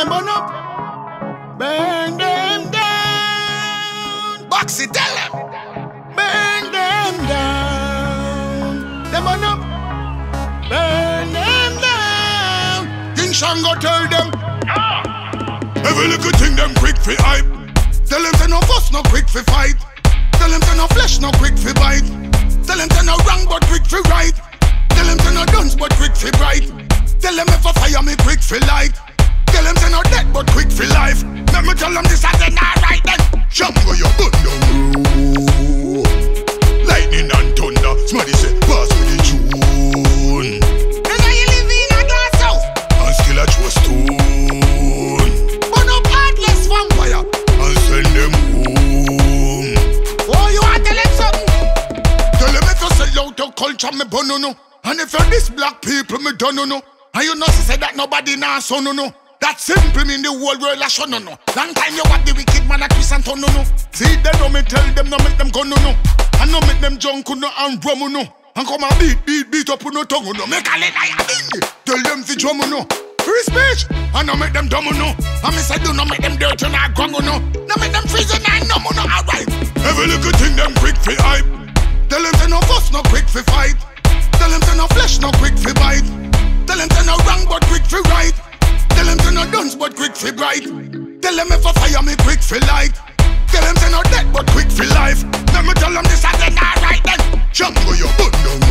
Them burn up, burn them down. Boxy, tell them, burn them down. Them burn up, burn them down. King Shango tell them, every little thing them quick for hype. Tell them say no fuss, no quick for fight. Tell them say no flesh, no quick for bite. Tell them say no wrong, but quick for right. Tell them say no guns, but quick for bright. Tell them if I fire me quick for light. Tell them say no dead, but quick for life. Let me tell them this and then alright then. Shango you burn down road. Lightning and thunder, somebody say pass me the tune. And now you live in a glass house and still a true stone. Burn up heartless vampire and send them home. Oh, you want to tell them something? Tell them if you sell out your culture, me burn no. And if you're this black people, me don't know. And you know say that nobody now so no. That simple mean the whole world a show no. Long time you want the wicked man a twist and turn no. See they don't me tell them no make them go no. And no make them junk no and drum no. And come and beat up no tongue no. Make a leg I tell them fi drum no. Free speech and no make them dumb no. And me say do no make them dirty no grung no. No make them freeze and no no alright. Every little thing them quick fi hype. Tell them say no fuss no quick fi fight. Tell them say no flesh no quick fi bite. Tell them say no wrong but quick fi right. Tell them say no guns but quick fi bright. Tell them if I fire me quick fi light. Tell them say no dead but quick fi life. Let me tell them this and then alright then. Shango you burn down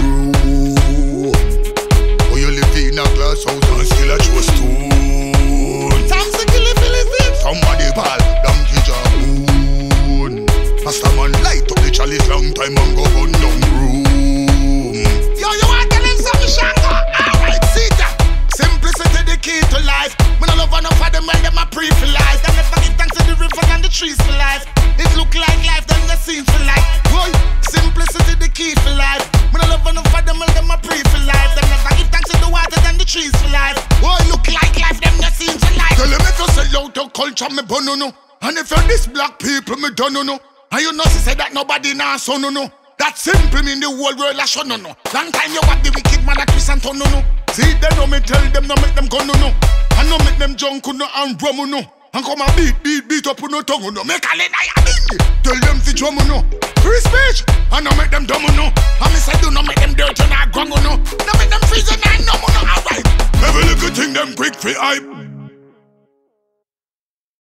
road. Oh you live in a glass house and still a true stone. Samson killing Philistine. Somebody ball donkey jaboon. Master man light up the chalice long time and go burn down room. Yo you want to tell him something Shango? Alright see that. Simplicity the key to life. Me no love enough of them when them a pray for life. Them never give thanks to the rivers and the trees for life. It look like life, then the scenes for life. Boy, simplicity the key for life. Me no love enough of them when them a pray for life. Them never give thanks to the water and the trees for life. Boy, look like life, them the scenes for life. Tell them if you sell out your culture, me burn no. And if you're this black people, me don't know. And you know say that nobody now so no. That simple mean the whole world a show no. Long time you want the wicked man a twist and turn no. See they don't me tell them no make them go no. And no make them junk no and drum no. And come and beat up no tongue no. Make a leg I tell them fi drum no. Free speech and no make them dumb no. And me say do no make them dirty no grung no. No make them freeze and no alright. Every little thing them quick fi hype.